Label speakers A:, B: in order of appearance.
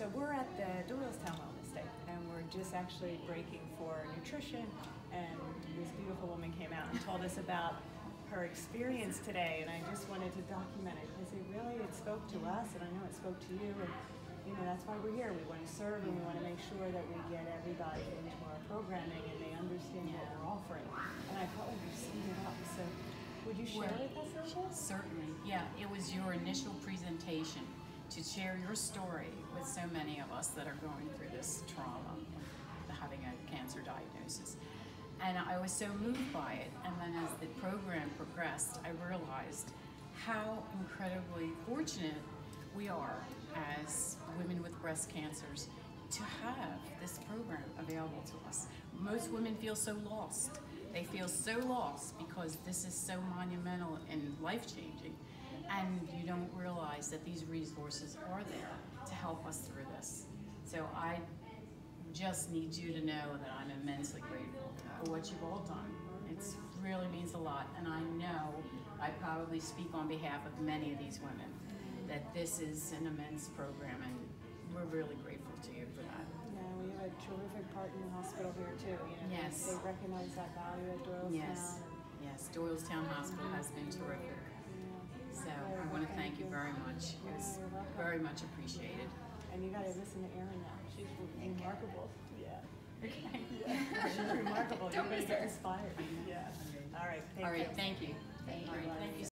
A: So we're at the Doylestown Wellness Day, and we're just actually breaking for nutrition, and this beautiful woman came out and told us about her experience today, and I just wanted to document it because it spoke to us, and I know it spoke to you, and that's why we're here. We want to serve, and we want to make sure that we get everybody into our programming and they understand what we're offering. And I felt like you summed it up. So would you share with us, Alicia?
B: Certainly, yeah. It was your initial presentation to share your story with so many of us that are going through this trauma of having a cancer diagnosis. And I was so moved by it, and then as the program progressed, I realized how incredibly fortunate we are as women with breast cancers to have this program available to us. Most women feel so lost. They feel so lost because this is so monumental and life-changing, and you don't realize that these resources are there to help us through this. So I just need you to know that I'm immensely grateful for what you've all done. It really means a lot, and I know I probably speak on behalf of many of these women that this is an immense program, and we're really grateful to you for that.
A: Yeah, we have a terrific partner in the hospital here too.
B: Yes.
A: They recognize that value at Doylestown.
B: Yes, yes, Doylestown Hospital has been terrific. So I want to thank you very much. It was very much appreciated.
A: And you got to listen to Erin now. She's remarkable. Yeah.
B: Okay.
A: Yeah. She's remarkable. You're going to get inspired. Yeah. All right.
B: All right. Thank you. Thank you.